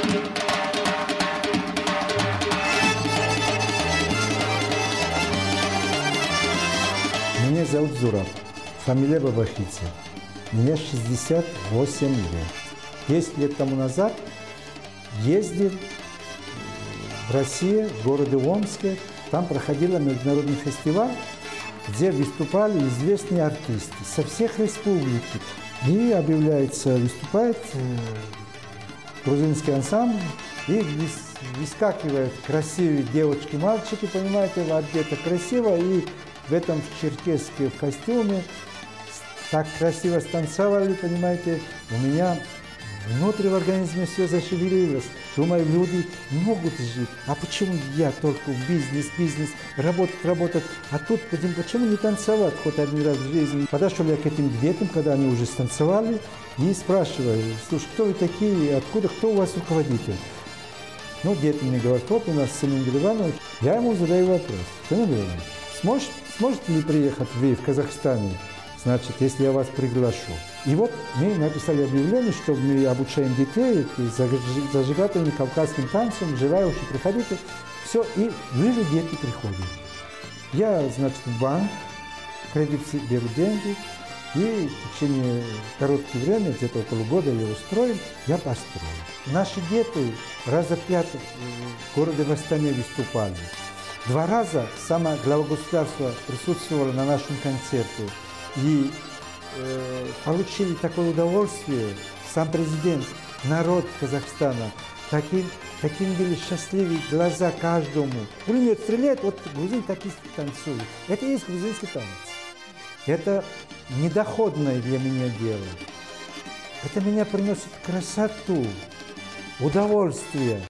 Меня зовут Зураб, фамилия Бабахидзе. Мне 68 лет. 10 лет тому назад ездил в Россию, в городе Омске. Там проходил международный фестиваль, где выступали известные артисты со всех республик. И объявляется, выступает грузинский ансамбль, и выскакивают красивые девочки, мальчики, понимаете, одеты красиво, и в этом в черкеске в костюме так красиво станцевали, понимаете, у меня внутри в организме все зашевелилось. Думаю, люди могут жить. А почему я только бизнес, работать, а тут почему не танцевать хоть один раз в жизни? Подошел я к этим детям, когда они уже станцевали, и спрашиваю, слушай, кто вы такие, откуда, кто у вас руководитель? Ну, дети мне говорят, вот у нас Семен Иванович. Я ему задаю вопрос, Семен Иванович, сможете ли приехать вы в Казахстане? Значит, если я вас приглашу. И вот мы написали объявление, что мы обучаем детей зажигательным кавказским танцам, желающие приходите. Все, и вижу, дети приходят. Я, значит, в банк, кредит беру деньги, и в течение короткого времени, где-то около года я устроил, я построил. Наши дети раза 5 в городе в Астане выступали. 2 раза сама глава государства присутствовала на нашем концерте. И получили такое удовольствие, сам президент, народ Казахстана, таким были счастливые глаза каждому. Пулемет стреляет, вот грузин так и танцует. Это и есть грузинский танец. Это недоходное для меня дело. Это меня приносит красоту, удовольствие.